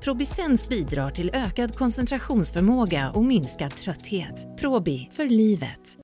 Probicens bidrar till ökad koncentrationsförmåga och minskad trötthet. Probi, för livet.